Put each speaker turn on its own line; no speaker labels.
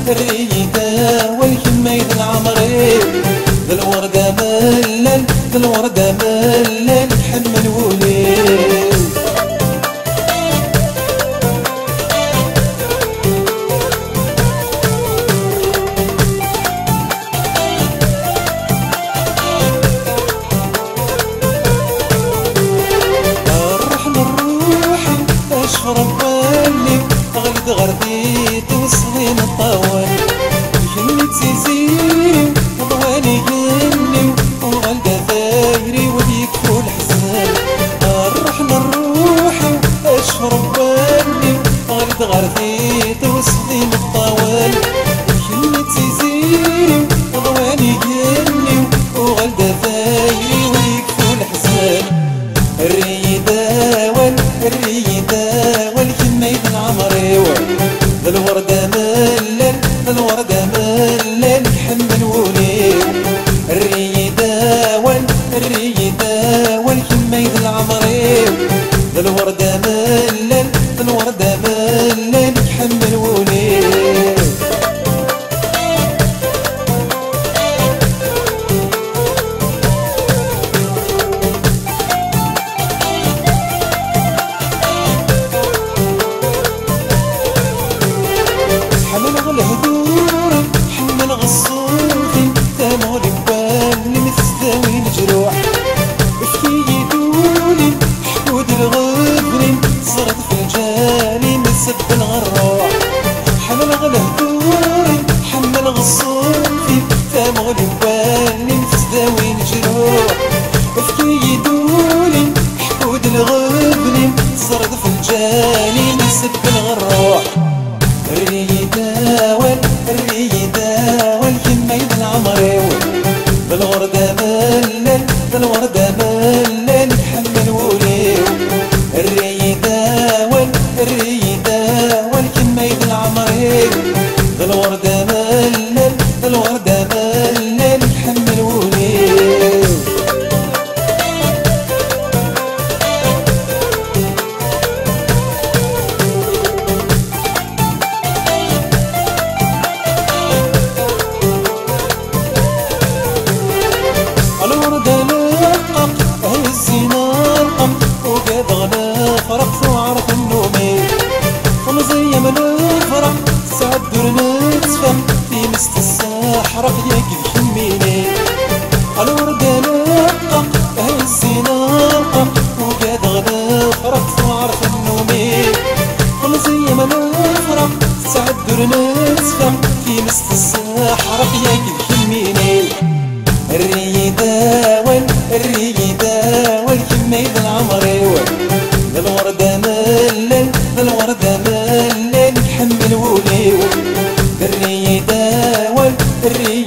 الريدة والكميد العمري ذا الوردة ملل ذا الوردة ملل حمل وليل رباني غلد غربي توصلين الطوال يهني تزيزيني وضواني يهني وغلد ثايري ويكفو الحزان الرحمة الروحي اشف رباني غلد غربي توصلين الطوال يهني تزيزيني وضواني يهني وغلد ثايري ويكفو الحزان الريدة الريدة والكميد العمري ذا الوردة ملل ذا الوردة ملل حمل وليل الريدة والكميد العمري ذا الوردة ملل ذا الوردة ملل حمل وليل الهدور حمل غصوفي تامول ببالي متسداوي الجروح افكي يدولي حقود الغفري صرت في الجالي مسب الغروح حمل الهدور حمل غصوفي تامول ببالي متسداوي الجروح افكي يدولي حقود الغفري صرت في الجالي مسب الغروح الريدة والكميد العمري ذا الوردة ملل ذا الوردة ملل حمل وليل الريدة والكميد العمري ذا الوردة ملل ذا الوردة ملل حمل وليل الوردة لقق هزينا القم وقاد غلا فرق وعرف النومي ومزيم الفرق سعد درنا تفهم في مست الساحرق يقف يميني الوردة لقق هزينا القم وقاد غلا فرق وعرف النومي ومزيم الفرق سعد درنا تفهم في مست الساحرق يقف يميني الريدة والكميد العمري ذا الوردة ملل ذا الوردة ملل حمل وليل الريدة